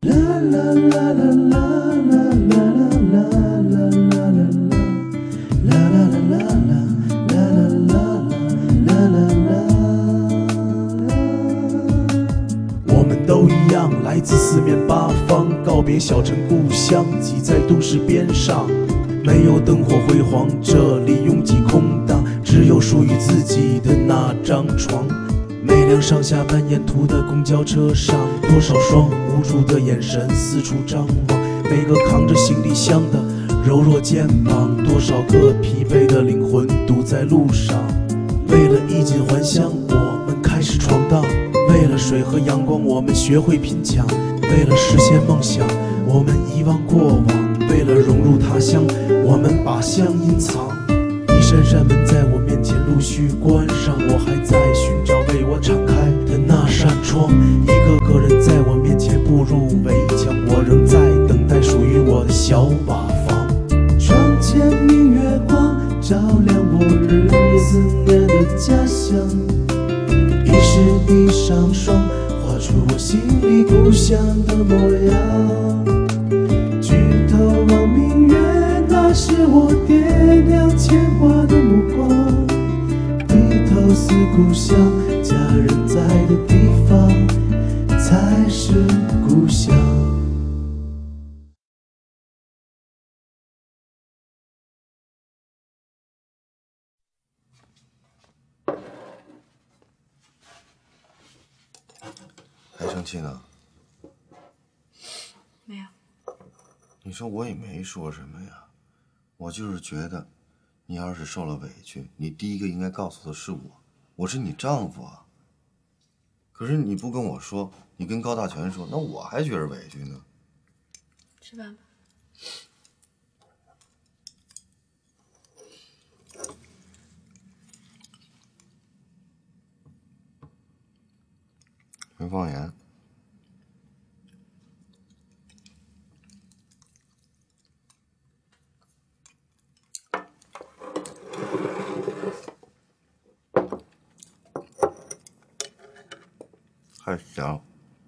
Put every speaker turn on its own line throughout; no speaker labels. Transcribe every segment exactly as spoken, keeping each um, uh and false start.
我们都一样，来自四面八方，告别小城故乡，挤在都市边上。没有灯火辉煌，这里拥挤空荡，只有属于自己的那张床。每辆上下班沿途的公交车上，多少双无助的眼神四处张望，每个扛着行李箱的柔弱肩膀，多少个疲惫的灵魂堵在路上。为了衣锦还乡，我们开始闯荡；为了水和阳光，我们学会拼抢；为了实现梦想，我们遗忘过往；为了融入他乡，我们把乡隐藏。一扇扇门在我面前陆续关上，我还在寻找为我敞开的那扇窗。一个个人在我面前步入围墙，我仍在等待属于我的小瓦房。窗前明月光，照亮我日夜思念的家乡。一时一上霜，画出我心里故乡的模样。举头望明月，那是我爹娘牵挂的目光。低头思故乡，家人在的地方才是故乡。
还生气呢？
没有。
你说我也没说什么呀，我就是觉得，你要是受了委屈，你第一个应该告诉的是我，我是你丈夫啊。可是你不跟我说，你跟高大全说，那我还觉着委屈呢。
吃饭吧。
没放盐。还香。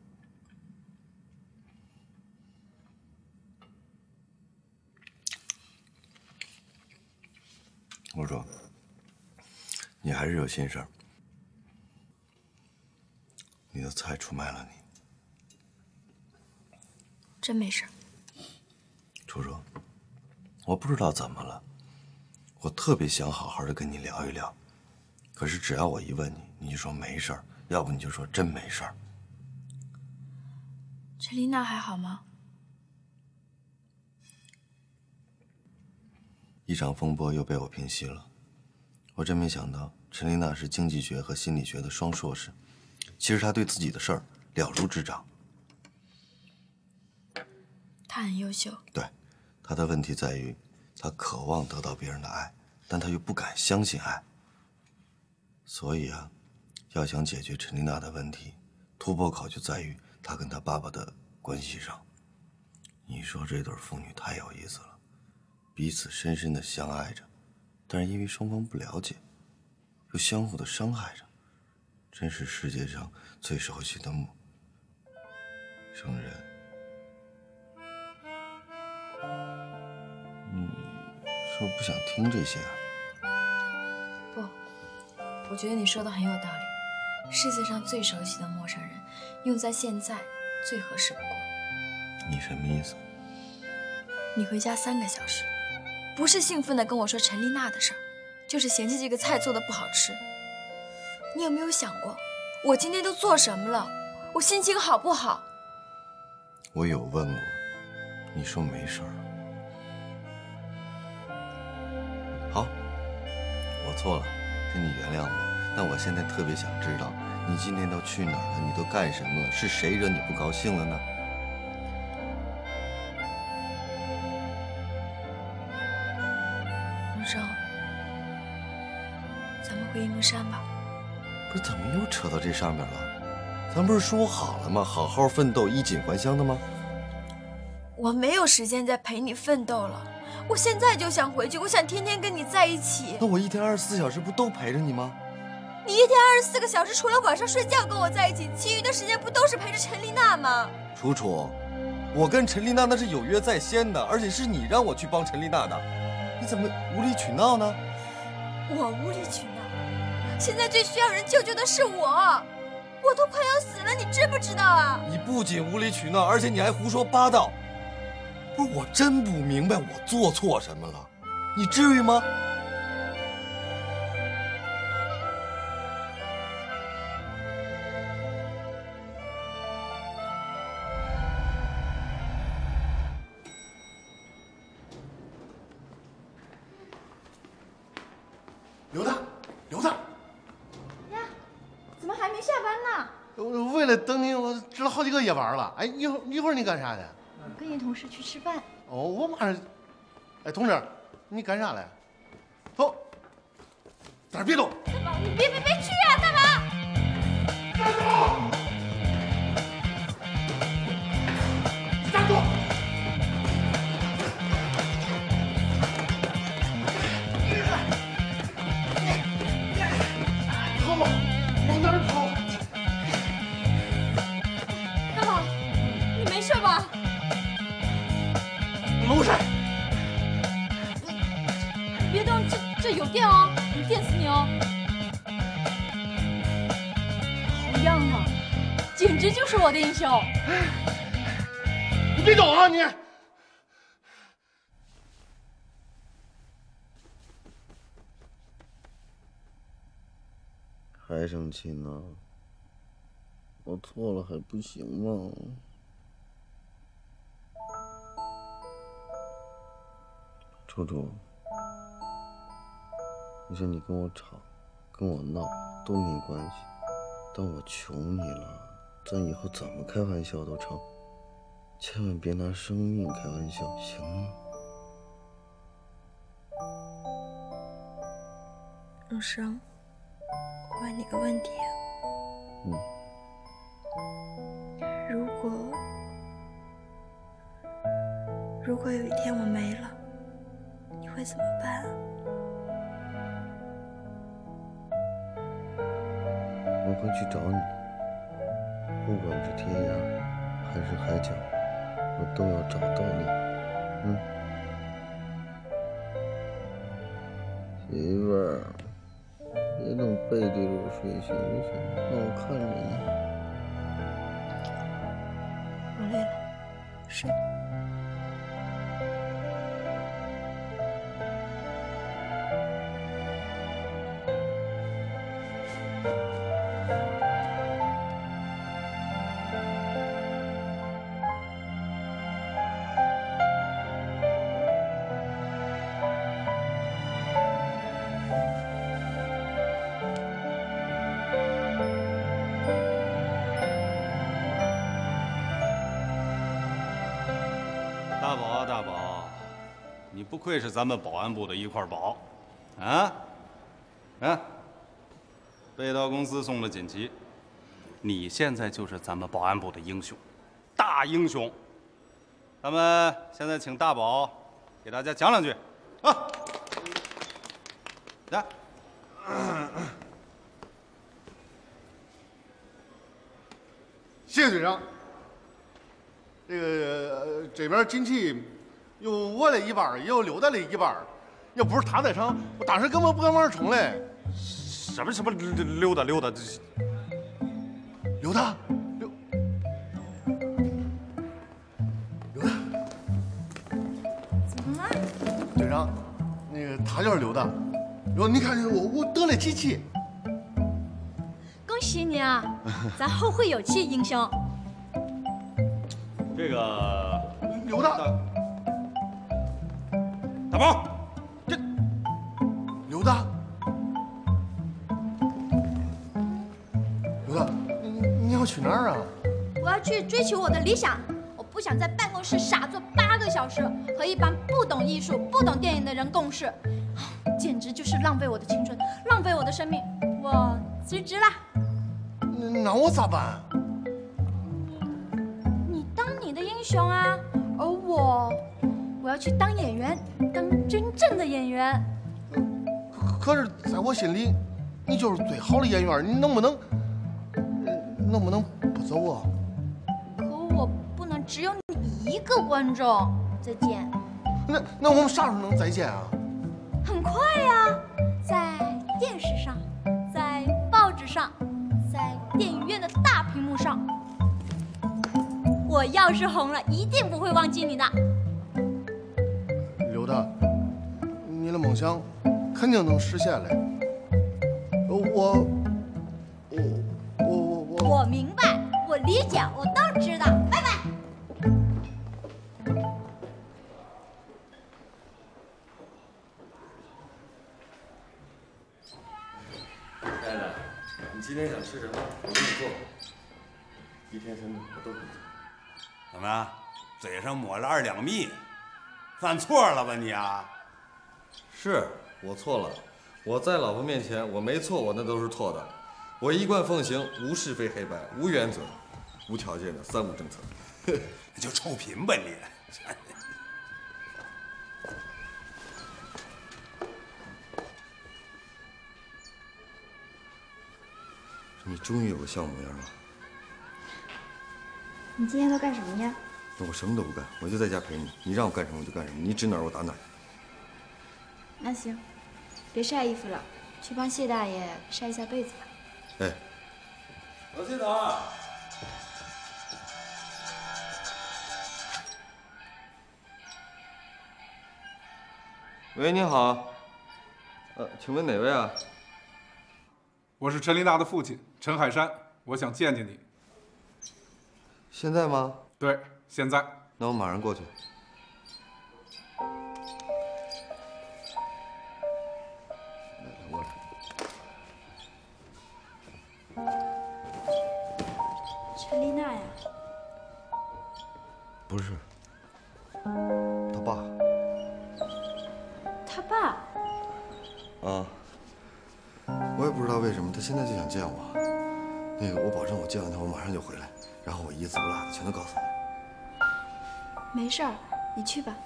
我说，你还是有心事儿。你的菜出卖了你。
真没事。
楚楚，我不知道怎么了，我特别想好好的跟你聊一聊，可是只要我一问你，你就说没事儿，要不你就说真没事儿。
陈丽娜还好吗？
一场风波又被我平息了。我真没想到，陈丽娜是经济学和心理学的双硕士，其实她对自己的事儿了如指掌。
她很优秀。
对，她的问题在于，她渴望得到别人的爱，但她又不敢相信爱。所以啊，要想解决陈丽娜的问题，突破口就在于她跟她爸爸的关系上。你说这对父女太有意思了，彼此深深的相爱着，但是因为双方不了解，又相互的伤害着，真是世界上最熟悉的梦。生人，你是不是不想听这些啊？
不，我觉得你说的很有道理。世界上最熟悉的陌生人，用在现在最合适不过。
你什么意思？
你回家三个小时，不是兴奋地跟我说陈丽娜的事儿，就是嫌弃这个菜做的不好吃。你有没有想过，我今天都做什么了？我心情好不好？
我有问过，你说没事儿。好，我错了，请你原谅我。但我现在特别想知道，你今天都去哪儿了？你都干什么了？是谁惹你不高兴了呢？
荣生，咱们回沂蒙山吧。
不是，怎么又扯到这上面了？咱不是说好了吗？好好奋斗，衣锦还乡的吗？
我没有时间再陪你奋斗了，我现在就想回去，我想天天跟你在一起。
那我一天二十四小时不都陪着你吗？
你一天二十四个小时，除了晚上睡觉跟我在一起，其余的时间不都是陪着陈丽娜吗？
楚楚， 我跟陈丽娜那是有约在先的，而且是你让我去帮陈丽娜的，你怎么无理取闹呢？
我无理取闹？现在最需要人救救的是我，我都快要死了，你知不知道啊？
你不仅无理取闹，而且你还胡说八道。不是，我真不明白我做错什么了，你至于吗？
刘大，刘大，
呀，怎么还没下班呢？
我为了等你，我值了好几个夜班了。哎，一会儿一会儿你干啥去？
我跟一同事去吃饭。
哦，我马上。哎，同志，你干啥来？走，在这别动。
大宝，你别别别去啊！大宝，
站住！站住！跑吧，往哪儿跑？
大宝，你没事吧？
没事。
别动，这这有电哦，能电死你哦！好样的，简直就是我的英雄！
你别动啊你！
还生气呢？我错了还不行吗？楚楚，你说你跟我吵，跟我闹都没关系，但我求你了，咱以后怎么开玩笑都成，千万别拿生命开玩笑，行吗？
永生，我问你个问题，
嗯，
如果如果有一天我没了，你会怎么办啊？
我会去找你，不管是天涯还是海角，我都要找到你。嗯，媳妇儿，别总背对着我睡，行不行？让我看着你。
我累了，睡。
大宝啊，大宝，你不愧是咱们保安部的一块宝，啊，啊，被盗公司送了锦旗，你现在就是咱们保安部的英雄，大英雄。咱们现在请大宝给大家讲两句，啊，来，
谢谢队长。这个、呃、这边锦旗有我的一半，也有刘大的一半。要不是他在场，我当时根本不敢往上冲嘞。
什么什么溜达溜达，这是
刘大，刘刘大，
怎么了？
队长，那个他就是刘大。然后你看我我得了几期。
恭喜你啊，咱后会有期，英雄。
这个
刘大，
大宝，这
刘大，刘大，你你要去哪儿啊？
我要去追求我的理想，我不想在办公室傻坐八个小时，和一帮不懂艺术、不懂电影的人共事，简直就是浪费我的青春，浪费我的生命。我辞职啦。
那我咋办？
你当你的英雄啊，而我，我要去当演员，当真正的演员。
可可是，在我心里，你就是最好的演员，你能不能，呃能不能不走啊？
可我不能只有你一个观众。再见。
那那我们啥时候能再见啊？
很快呀，在电视上，在报纸上，在电影院的大屏幕上。我要是红了，一定不会忘记你的。
刘大，你的梦想肯定能实现嘞。我我我我我
我明白，我理解，我都知道。拜拜。
亲爱的，你今天想吃什么？我给你做。一天三顿我都可以做。
怎么，嘴上抹了二两蜜，犯错了吧你啊？
是我错了，我在老婆面前我没错，我那都是错的。我一贯奉行无是非黑白、无原则、无条件的三无政策。
你就臭贫吧你！
你终于有个笑模样了。
你今天都干什么呀？
那我什么都不干，我就在家陪你。你让我干什么我就干什么，你指哪儿我打哪儿。
那行，别晒衣服了，去帮谢大爷晒一下被子吧。
哎，
老谢导。
喂，你好。呃，请问哪位啊？
我是陈丽娜的父亲陈海山，我想见见你。
现在吗？
对，现在。
那我马上过去。来来，过来。
陈丽娜呀？
不是，他爸。
他爸？
啊。我也不知道为什么，他现在就想见我。那个，我保证我见完他，我马上就回来，然后我一字不落的全都告诉你。
没事儿，你去吧。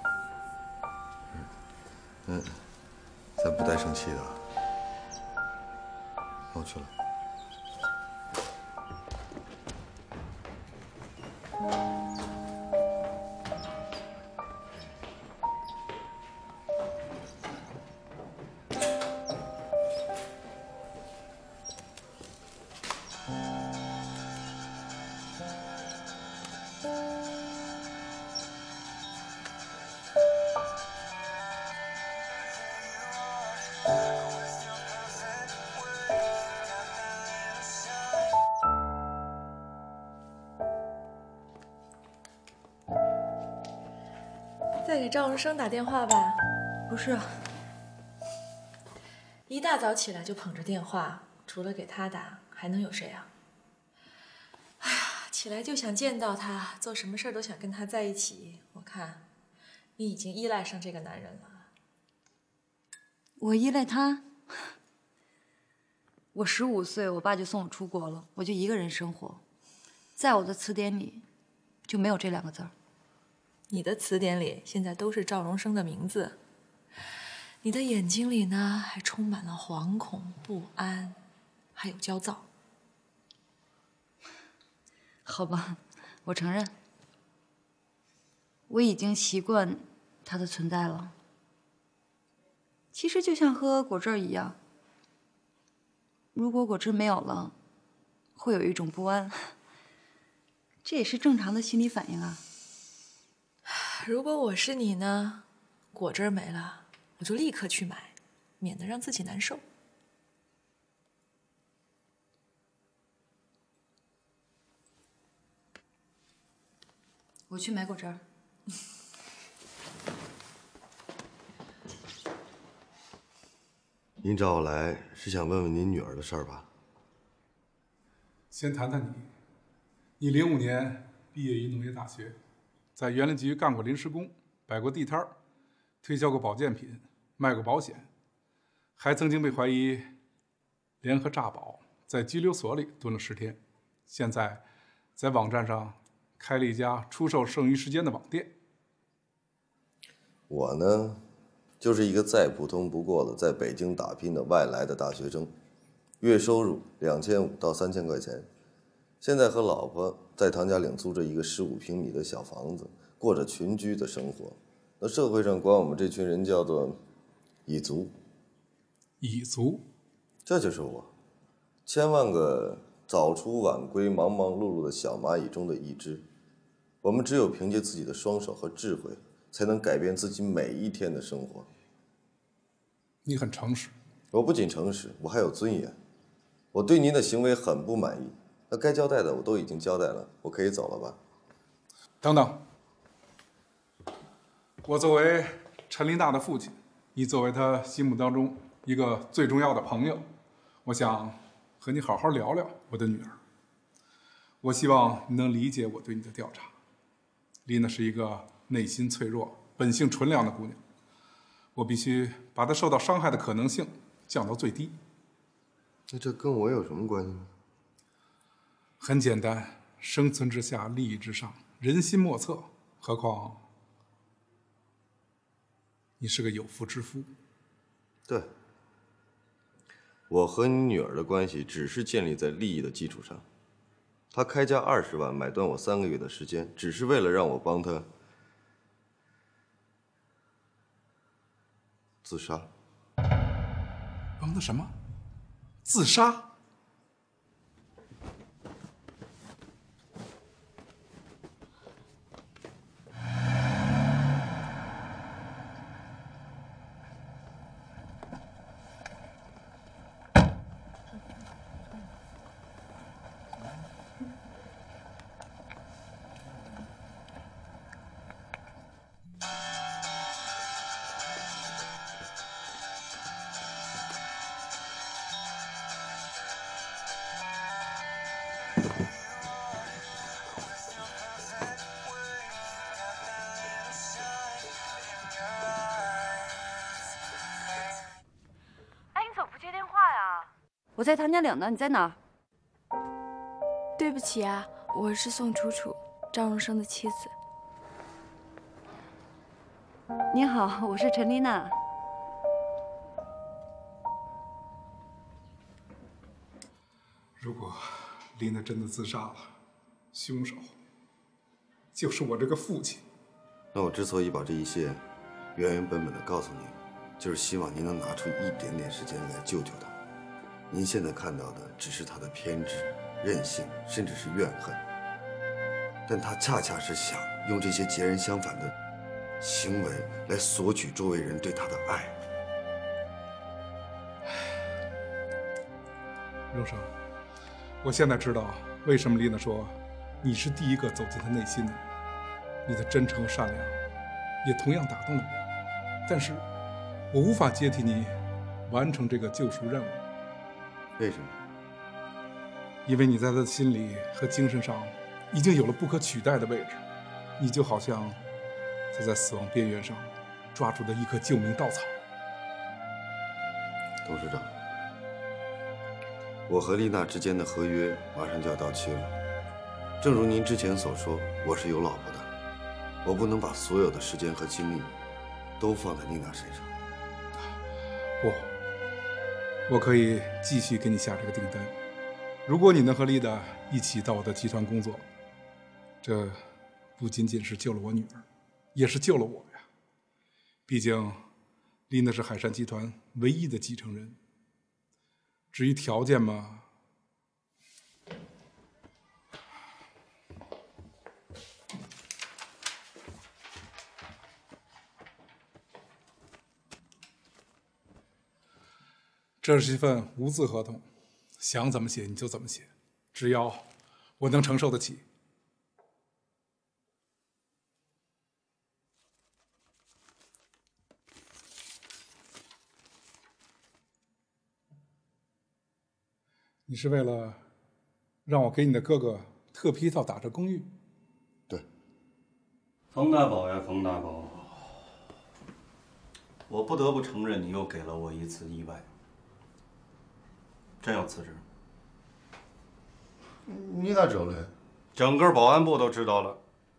嗯，咱不带生气的。那我去了。
再给赵荣生打电话吧。
不是，
一大早起来就捧着电话，除了给他打，还能有谁啊？哎呀，起来就想见到他，做什么事儿都想跟他在一起。我看，你已经依赖上这个男人了。
我依赖他？我十五岁，我爸就送我出国了，我就一个人生活，在我的词典里就没有这两个字儿。
你的词典里现在都是赵荣生的名字，你的眼睛里呢，还充满了惶恐、不安，还有焦躁。
好吧，我承认，我已经习惯他的存在了。其实就像喝果汁一样，如果果汁没有了，会有一种不安，这也是正常的心理反应啊。
如果我是你呢，果汁没了，我就立刻去买，免得让自己难受。
我去买果汁儿。
您找我来是想问问您女儿的事儿吧？
先谈谈你。你零五年毕业于农业大学，在园林局干过临时工，摆过地摊儿，推销过保健品，卖过保险，还曾经被怀疑联合诈保，在拘留所里蹲了十天。现在在网站上开了一家出售剩余时间的网店。
我呢，就是一个再普通不过的在北京打拼的外来的大学生，月收入两千五到三千块钱， 现在和老婆在唐家岭租着一个十五平米的小房子，过着群居的生活。那社会上管我们这群人叫做蚁族。
蚁族，
这就是我，千万个早出晚归、忙忙碌碌的小蚂蚁中的一只。我们只有凭借自己的双手和智慧，才能改变自己每一天的生活。
你很诚实。
我不仅诚实，我还有尊严。我对您的行为很不满意，那该交代的我都已经交代了，我可以走了吧？
等等，我作为陈琳娜的父亲，你作为她心目当中一个最重要的朋友，我想和你好好聊聊我的女儿。我希望你能理解我对你的调查。丽娜是一个内心脆弱、本性纯良的姑娘，我必须把她受到伤害的可能性降到最低。
那这跟我有什么关系呢？
很简单，生存之下，利益之上，人心莫测。何况你是个有妇之夫。
对，我和你女儿的关系只是建立在利益的基础上。她开价二十万买断我三个月的时间，只是为了让我帮她自杀。
帮她什么？自杀？
我在唐家岭呢，你在哪儿？
对不起啊，我是宋楚楚，张荣生的妻子。
你好，我是陈丽娜。
如果丽娜真的自杀了，凶手就是我这个父亲。
那我之所以把这一切原原本本的告诉您，就是希望您能拿出一点点时间来救救他。您现在看到的只是他的偏执、任性，甚至是怨恨，但他恰恰是想用这些截然相反的行为来索取周围人对他的爱。
荣生，我现在知道为什么丽娜说你是第一个走进她内心的人，你的真诚和善良也同样打动了我，但是我无法接替你完成这个救赎任务。
为什么？
因为你在他的心里和精神上已经有了不可取代的位置，你就好像他在死亡边缘上抓住的一棵救命稻草。
董事长，我和丽娜之间的合约马上就要到期了。正如您之前所说，我是有老婆的，我不能把所有的时间和精力都放在丽娜身上。
不。我可以继续给你下这个订单，如果你能和丽娜一起到我的集团工作，这不仅仅是救了我女儿，也是救了我呀。毕竟，丽娜是海山集团唯一的继承人。至于条件嘛，这是一份无字合同，想怎么写你就怎么写，只要我能承受得起。你是为了让我给你的哥哥特批一套打折公寓？
对。
冯大宝呀，冯大宝，我不得不承认，你又给了我一次意外。真要辞职？
你咋知道嘞？
整个保安部都知道了。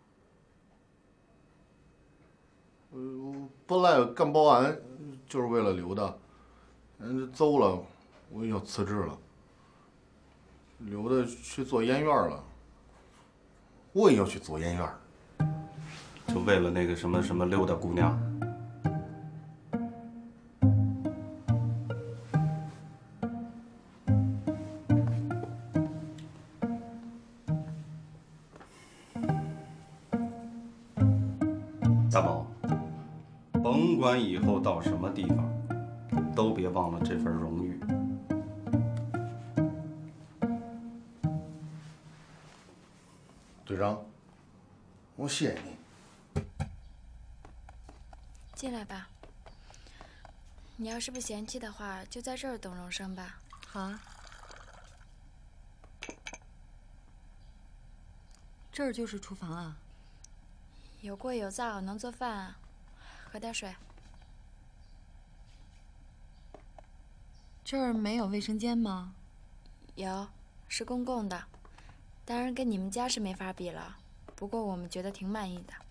呃，本来干保安就是为了溜达，嗯，走了，我要辞职了。 刘的去做研院了，我也要去做研院。
就为了那个什么什么溜达姑娘？大宝，甭管以后到什么地方，都别忘了这份荣誉。
队长，我谢谢你。
进来吧。你要是不嫌弃的话，就在这儿等荣生吧。
好啊。这儿就是厨房啊。
有锅有灶，能做饭啊。喝点水。
这儿没有卫生间吗？
有，是公共的，当然跟你们家是没法比了。不过我们觉得挺满意的。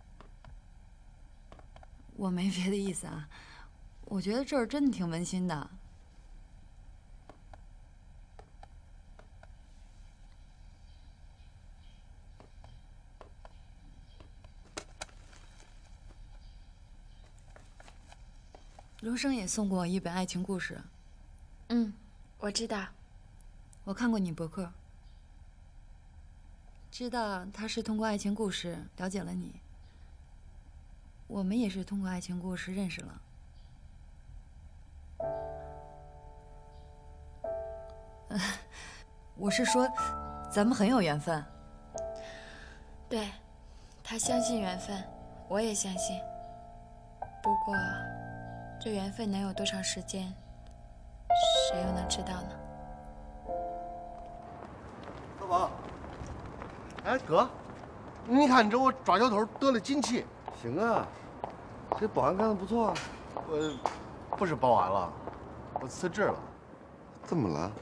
我没别的意思啊，我觉得这儿真的挺温馨的。荣生也送过我一本爱情故事。
嗯，我知道，
我看过你博客，知道他是通过爱情故事了解了你。我们也是通过爱情故事认识了。呃，我是说，咱们很有缘分。
对，他相信缘分，我也相信。不过，这缘分能有多长时间，谁又能知道呢？
大宝，哎哥，你看这我抓小偷得了锦旗。
行啊，这保安干得不错啊。
我不是保安了，我辞职了。
怎么了？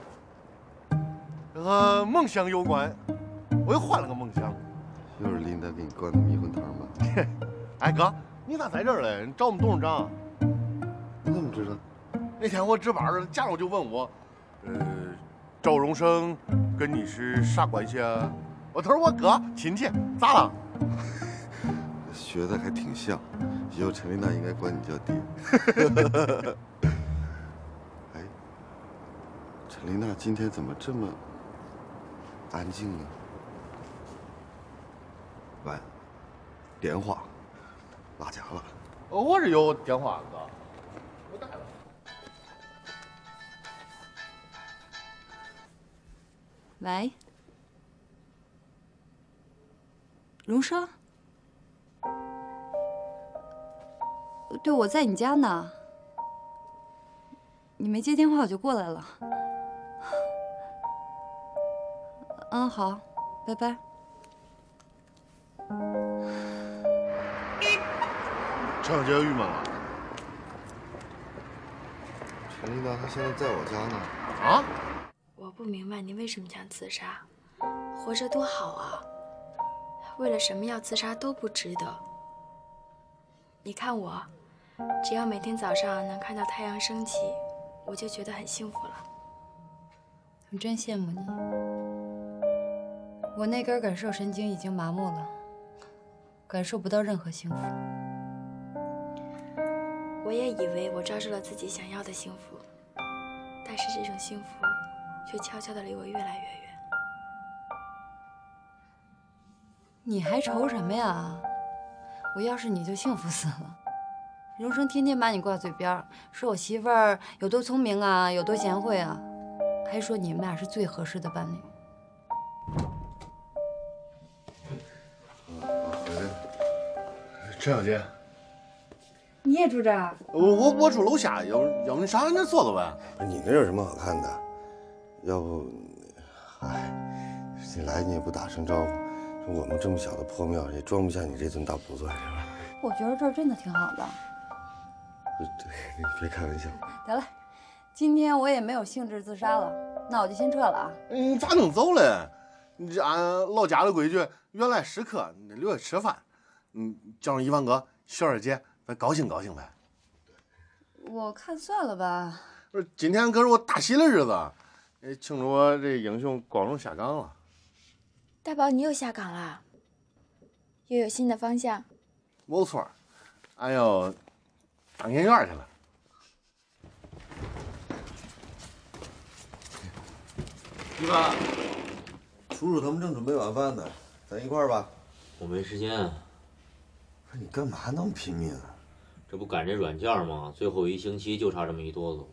和梦想有关，我又换了个梦想。
又是琳达给你灌的迷魂汤吗？
哎哥，你咋在这儿嘞？你找我们董事长？
你怎么知道？
那天我值班，家长就问我，呃，赵荣生跟你是啥关系啊？我他说我哥亲戚，咋了？
学的还挺像，以后陈琳娜应该管你叫爹。哎，陈琳娜今天怎么这么安静呢？喂，电话落家了。
我这有电话，哥，我带了。
喂，荣生。对，我在你家呢。你没接电话，我就过来了。嗯，好，拜拜。
陈小姐郁闷了。
陈琳娜她现在在我家呢。
啊？
我不明白你为什么想自杀，活着多好啊！为了什么要自杀都不值得。你看我。只要每天早上能看到太阳升起，我就觉得很幸福了。
我真羡慕你，我那根感受神经已经麻木了，感受不到任何幸福。
我也以为我抓住了自己想要的幸福，但是这种幸福却悄悄地离我越来越远。
你还愁什么呀？我要是你就幸福死了。荣生天天把你挂嘴边，说我媳妇儿有多聪明啊，有多贤惠啊，还说你们俩是最合适的伴侣。
我回来了。陈小姐，
你也住这儿？
我我我住楼下，要要不你上俺这坐坐呗？
不是你那有什么好看的？要不，哎，你来你也不打声招呼，说我们这么小的破庙也装不下你这尊大菩萨，是吧？
我觉得这儿真的挺好的。
对，你别开玩笑。
得了，今天我也没有兴致自杀了，那我就先撤了啊。
你咋能走嘞？你这按老家的规矩，原来食客你得留下吃饭。嗯，叫上一万哥、小二姐，咱高兴高兴呗。
我看算了吧。
不是，今天可是我大喜的日子， 哎，听说这英雄光荣下岗了。
大宝，你又下岗了，又有新的方向？
没错，俺要当演员去了。
一爸，叔叔他们正准备晚饭呢，咱一块儿吧。
我没时间。
不是你干嘛那么拼命啊？
这不赶这软件吗？最后一星期就差这么一哆嗦。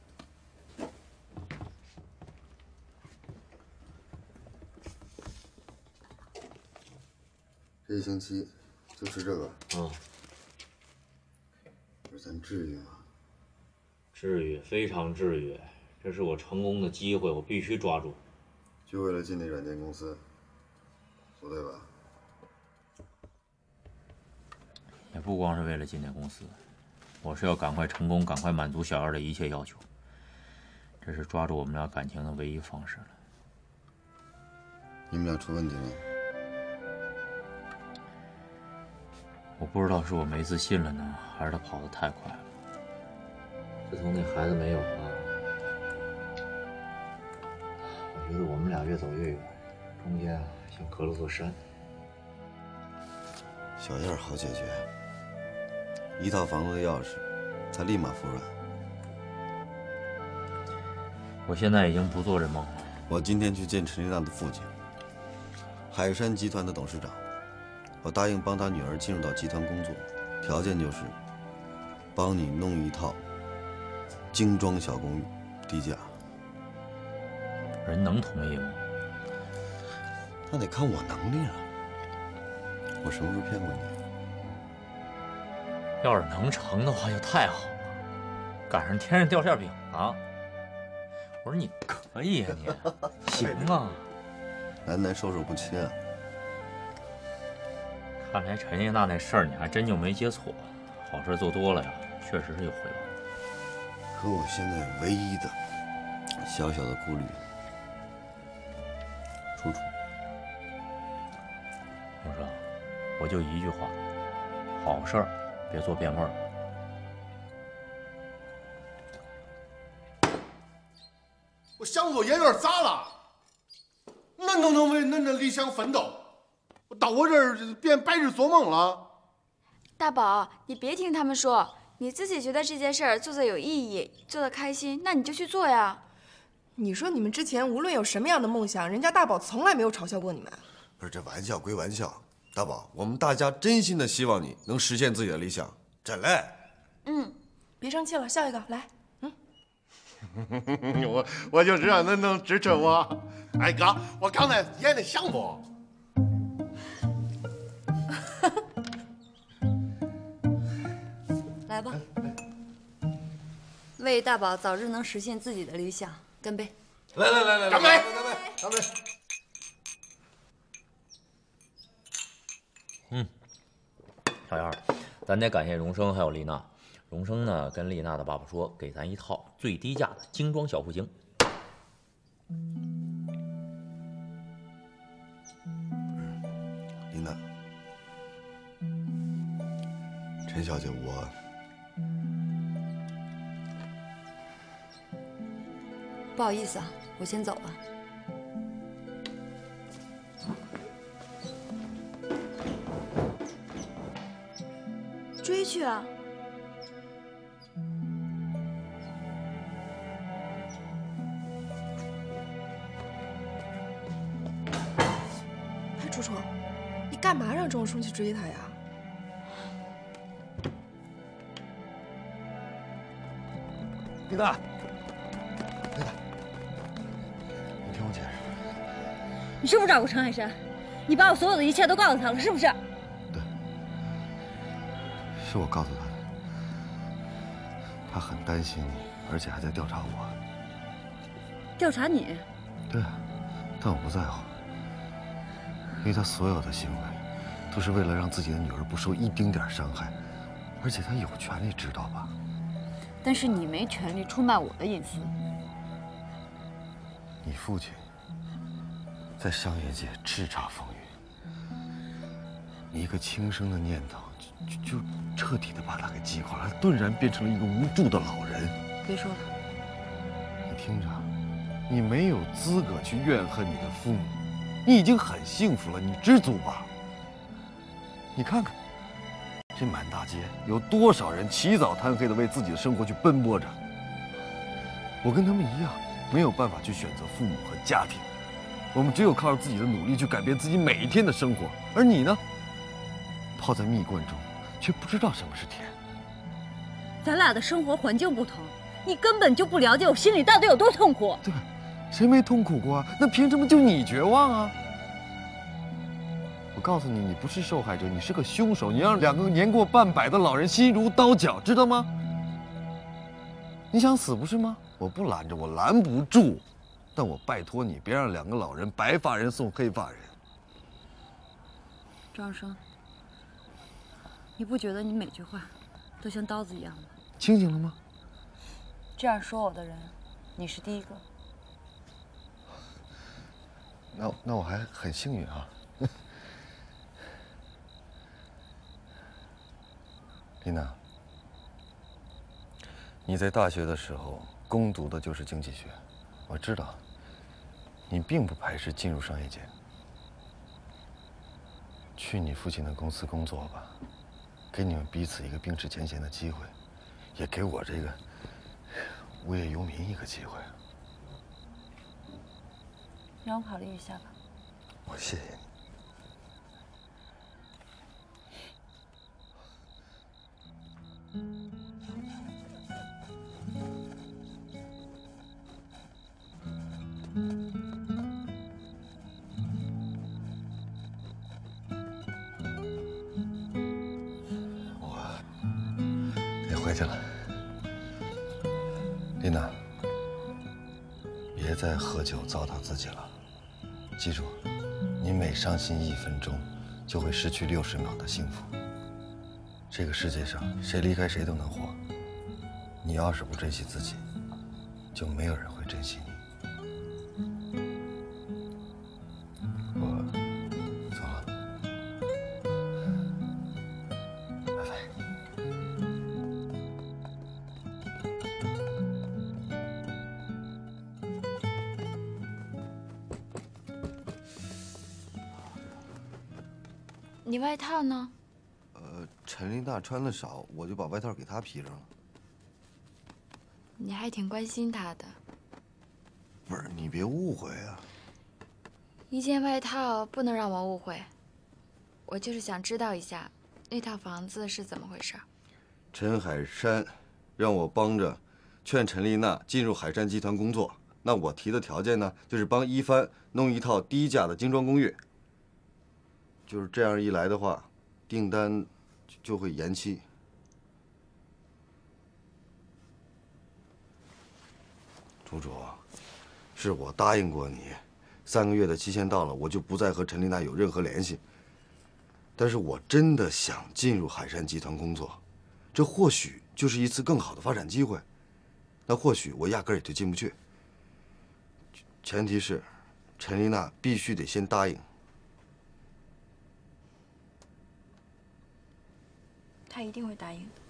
这一星期就吃这个。
嗯。
不是咱至于吗？
至于，非常至于。这是我成功的机会，我必须抓住。
就为了进那软件公司，不对吧？
也不光是为了进那公司，我是要赶快成功，赶快满足小燕的一切要求。这是抓住我们俩感情的唯一方式了。
你们俩出问题了？
我不知道是我没自信了呢，还是他跑得太快了。自从那孩子没有了，我觉得我们俩越走越远，中间像隔了座山。
小燕好解决，一套房子的钥匙，他立马服软。
我现在已经不做这梦了。
我今天去见陈丽娜的父亲，海山集团的董事长。我答应帮他女儿进入到集团工作，条件就是帮你弄一套精装小公寓，低价。
人能同意吗？
那得看我能力了。我什么时候骗过你？
要是能成的话，就太好了，赶上天上掉馅饼了。我说你可以呀、啊，你行啊，
男男授受不亲啊。
看来陈叶娜那事儿你还真就没接错，好事做多了呀，确实是有回报。
可我现在唯一的小小的顾虑，楚楚。
永生，我就一句话，好事儿别做变味儿。
我想做演员咋了？恁都能为恁的理想奋斗，我到我这儿变白日做梦了。
大宝，你别听他们说，你自己觉得这件事儿做的有意义，做的开心，那你就去做呀。
你说你们之前无论有什么样的梦想，人家大宝从来没有嘲笑过你们。
不是，这玩笑归玩笑，大宝，我们大家真心的希望你能实现自己的理想，真嘞。
嗯，别生气了，笑一个来。嗯，
我我就知道恁能支持我。哎哥，我刚才演的像不？
来吧，为大宝早日能实现自己的理想，干杯！
来来来来，
干杯！
干杯！干杯！
嗯，小燕儿，咱得感谢荣生还有丽娜。荣生呢跟丽娜的爸爸说，给咱一套最低价的精装小户型。
丽娜，陈小姐，我
不好意思啊，我先走了。
追去啊！
哎，楚楚，你干嘛让钟叔去追他呀？
丽娜，丽娜，你听我解释。
你是不是找过陈海山？你把我所有的一切都告诉他了，是不是？
对，是我告诉他的。他很担心你，而且还在调查我。
调查你？
对啊，但我不在乎，因为他所有的行为都是为了让自己的女儿不受一丁点伤害，而且他有权利知道吧？
但是你没权利出卖我的隐私。
你父亲在商业界叱咤风云，你一个轻生的念头就就就彻底的把他给击垮了，他顿然变成了一个无助的老人。
别说了，
你听着， 你没有资格去怨恨你的父母，你已经很幸福了，你知足吧。你看看，这满大街有多少人起早贪黑的为自己的生活去奔波着。我跟他们一样，没有办法去选择父母和家庭，我们只有靠着自己的努力去改变自己每一天的生活。而你呢，泡在蜜罐中，却不知道什么是甜。
咱俩的生活环境不同，你根本就不了解我心里到底有多痛苦。
对，谁没痛苦过啊？那凭什么就你绝望啊？我告诉你，你不是受害者，你是个凶手。你让两个年过半百的老人心如刀绞，知道吗？你想死不是吗？我不拦着，我拦不住，但我拜托你，别让两个老人白发人送黑发人。
张生，你不觉得你每句话都像刀子一样吗？
清醒了吗？
这样说我的人，你是第一个。
那那我还很幸运啊。丽娜，你在大学的时候攻读的就是经济学，我知道你并不排斥进入商业界。去你父亲的公司工作吧，给你们彼此一个冰释前嫌的机会，也给我这个无业游民一个机会。
让我考虑一下吧。
我谢谢你。回去了，丽娜，别再喝酒糟蹋自己了。记住，你每伤心一分钟，就会失去六十秒的幸福。这个世界上，谁离开谁都能活。你要是不珍惜自己，就没有人会珍惜你。我走了，拜拜。
你外套呢？
呃，陈丽娜穿的少，我就把外套给她披上了。
你还挺关心她的。
不是，你别误会啊。
一件外套不能让我误会。我就是想知道一下，那套房子是怎么回事。
陈海山让我帮着劝陈丽娜进入海山集团工作，那我提的条件呢，就是帮一帆弄一套低价的精装公寓。就是这样一来的话，订单就会延期。朱主，是我答应过你，三个月的期限到了，我就不再和陈丽娜有任何联系。但是我真的想进入海山集团工作，这或许就是一次更好的发展机会。那或许我压根儿也就进不去。前提是，陈丽娜必须得先答应。
他一定会答应的。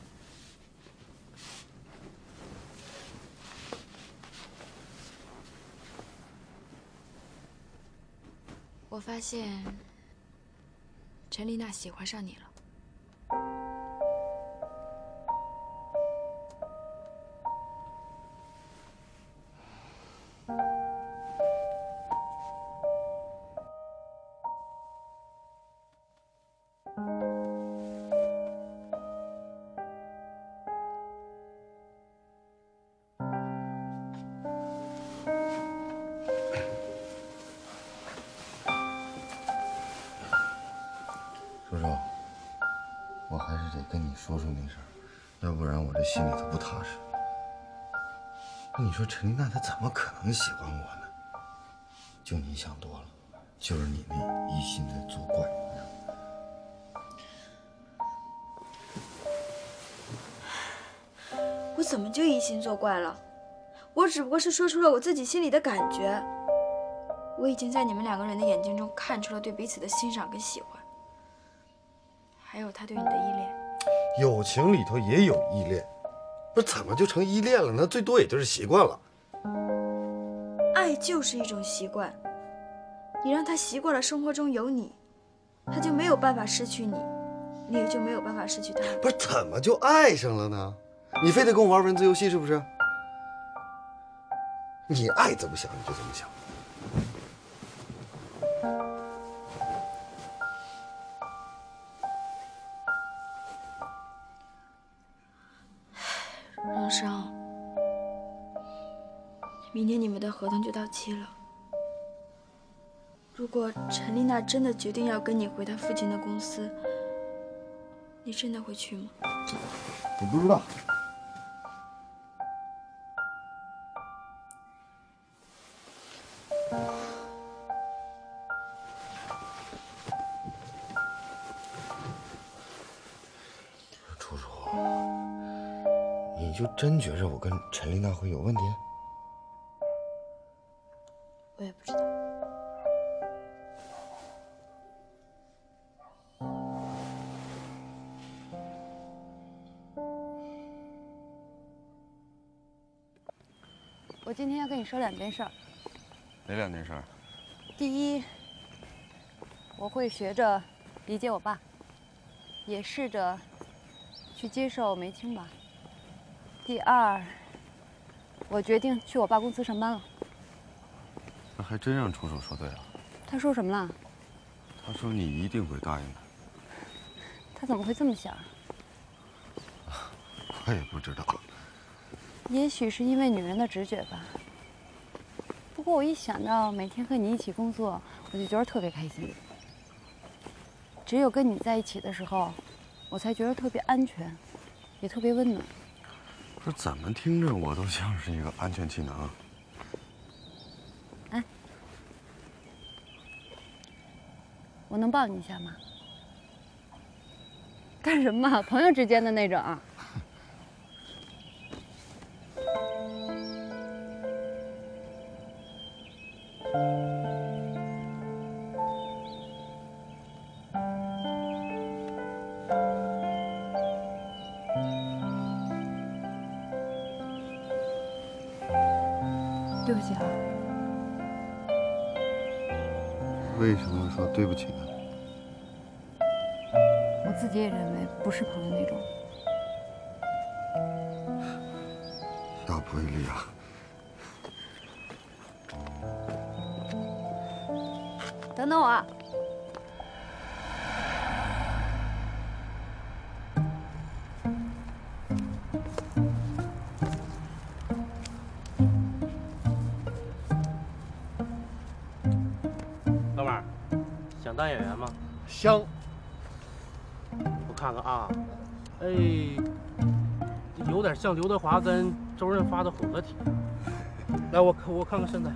我发现陈丽娜喜欢上你了。
叔叔，我还是得跟你说说那事儿，要不然我这心里头不踏实。那你说陈丽娜她怎么可能喜欢我呢？就你想多了，就是你那一心在作怪。
我怎么就疑心作怪了？我只不过是说出了我自己心里的感觉。我已经在你们两个人的眼睛中看出了对彼此的欣赏跟喜欢，还有他对你的依恋。
友情里头也有依恋，不是怎么就成依恋了呢？最多也就是习惯了。
爱就是一种习惯，你让他习惯了生活中有你，他就没有办法失去你，你也就没有办法失去他。
不是怎么就爱上了呢？你非得跟我玩文字游戏是不是？你爱怎么想你就怎么想。
荣生，明天你们的合同就到期了。如果陈丽娜真的决定要跟你回她父亲的公司，你真的会去吗？
我不知道。楚楚，你就真觉着我跟陈丽娜会有问题？
我也不知道。
我今天要跟你说两件事儿。
哪两件事？
第一，我会学着理解我爸，也试着去接受梅青吧。第二，我决定去我爸公司上班了。
那还真让楚楚说对了。
他说什么了？
他说你一定会答应的。
他怎么会这么想？
我也不知道。
也许是因为女人的直觉吧。不过我一想到每天和你一起工作，我就觉得特别开心。只有跟你在一起的时候，我才觉得特别安全，也特别温暖。
不是怎么听着我都像是一个安全气囊。
哎，我能抱你一下吗？干什么？朋友之间的那种啊。对不起啊。
为什么说对不起呢？
我自己也认为不是朋友那种。
下不为例啊。
等等我啊。
哥们儿，想当演员吗？
香。
我看看啊，哎，有点像刘德华跟周润发的混合体。来，我看我看看身材，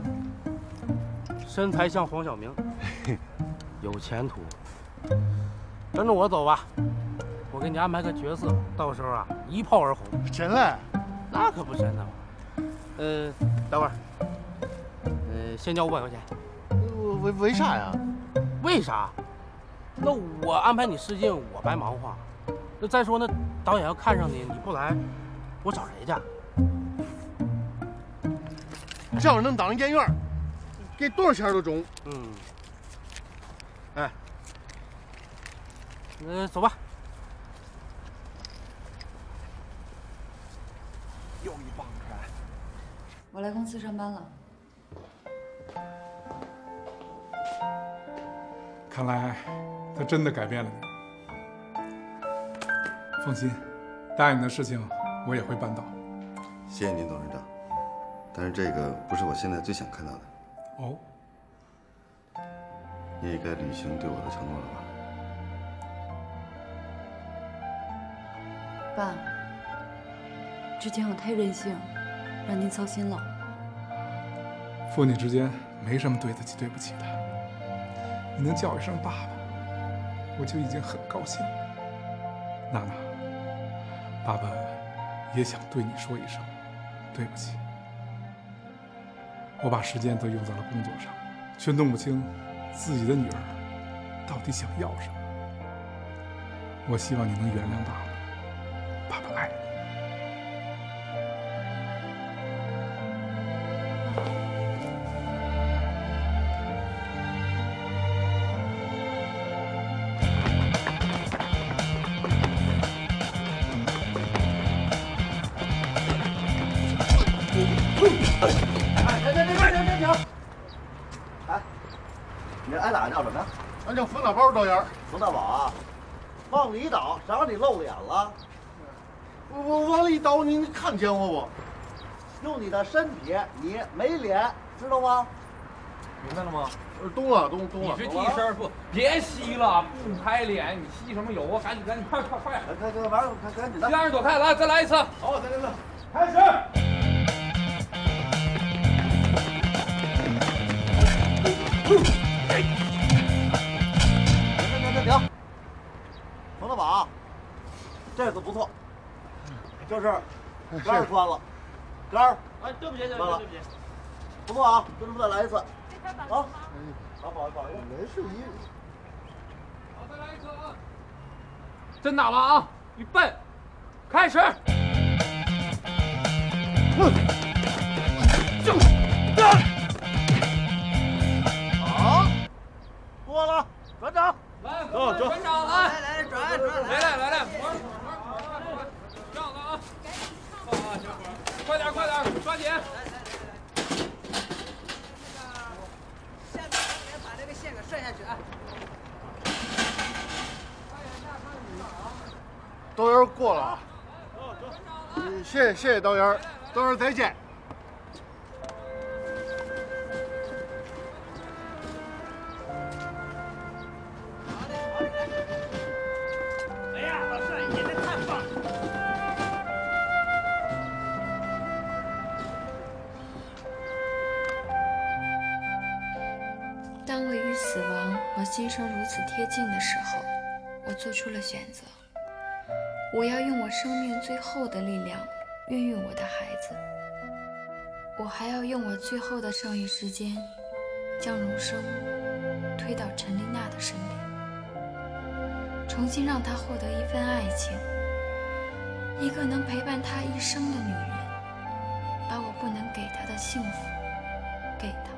身材像黄晓明，有前途。跟着我走吧，我给你安排个角色，到时候啊一炮而红。
真嘞？
那可不真的。呃，等会儿，呃，先交五百块钱。
为为啥呀？
为啥？那我安排你试镜，我白忙活。那再说，那导演要看上你，你不来，我找谁去？
这要是能当上演员，给多少钱都中。
嗯。哎，那走吧。
又一帮人。我来公司上班了。
看来他真的改变了你。放心，答应你的事情我也会办到。
谢谢您，董事长。但是这个不是我现在最想看到的。
哦。
你也该履行对我的承诺了
吧？爸，之前我太任性，让您操心了。
父女之间没什么对得起对不起的。你能叫一声爸爸，我就已经很高兴了。娜娜，爸爸也想对你说一声对不起。我把时间都用在了工作上，却弄不清自己的女儿到底想要什么。我希望你能原谅爸爸，爸爸爱你。
哎，停停停停停停！哎，你挨打叫什么呀？
俺叫冯大宝导员。
冯大宝啊，往里倒，谁让你露脸了？
我我往里倒，你你看见我不？
用你的身体，你没脸，知道吗？
明白了吗？懂了，懂懂了。
你是替身不？别吸了，不拍脸，你吸什么油啊？赶紧赶紧，快快快！
快快玩，快赶紧的！
让人躲开，来，再来一次。
好，再来一次，
开始。
停停停停！冯大宝，这次不错，就是杆儿穿了，杆儿。
哎，对不起，对
不起，对不起，不错啊，跟着再来一次。啊，好，不好意思，不好意思，没事，一。
好，再来一次啊！真打了啊！预备，开始。
嗯，就干。好，过了，转场。
来，
走走，
转场来，
来来转转，
来来来来，玩玩玩，上了啊！好啊，小伙，快点快点，抓紧。
把这个线给顺下去啊！
导员过了啊！谢谢谢谢导员，导员再见。
哎呀，老帅演的太棒了！
当我与死亡和新生如此贴近的时候，我做出了选择。我要用我生命最后的力量孕育我的孩子。我还要用我最后的剩余时间，将荣生推到陈丽娜的身边，重新让她获得一份爱情，一个能陪伴她一生的女人，把我不能给她的幸福给她。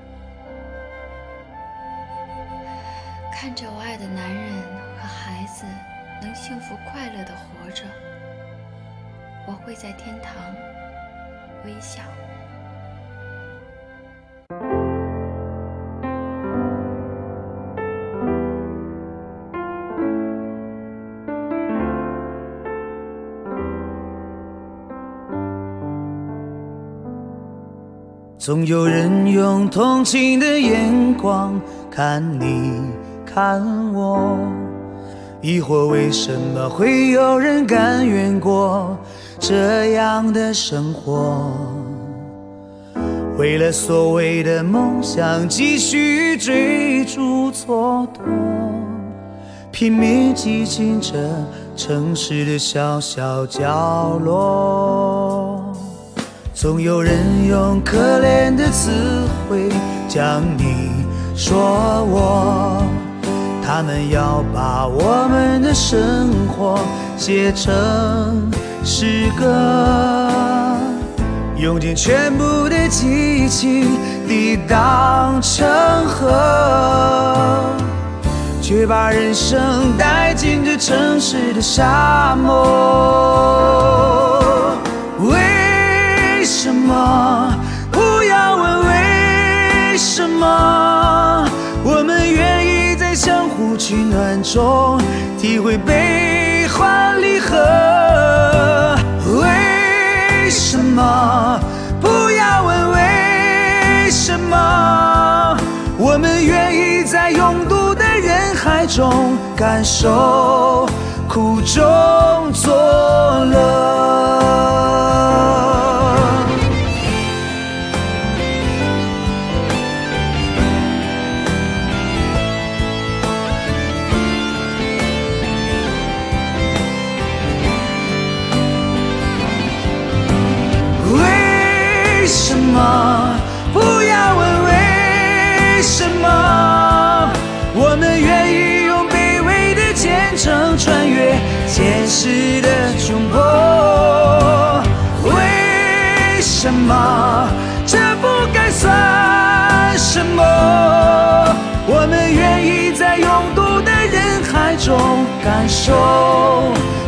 看着我爱的男人和孩子能幸福快乐地活着，我会在天堂微笑。
总有人用同情的眼光看你看我，疑惑为什么会有人甘愿过这样的生活，为了所谓的梦想继续追逐蹉跎，拼命挤进这城市的小小角落。总有人用可怜的词汇将你说我，他们要把我们的生活写成诗歌，用尽全部的激情抵挡成河，却把人生带进这城市的沙漠。为什么？不要问为什么，我们愿意在相互取暖中体会悲欢离合。为什么？不要问为什么，我们愿意在拥堵的人海中感受苦中作乐。为什么？不要问为什么，我们愿意用卑微的虔诚穿越现实的窘迫。为什么？这不该算什么，我们愿意在拥堵的人海中感受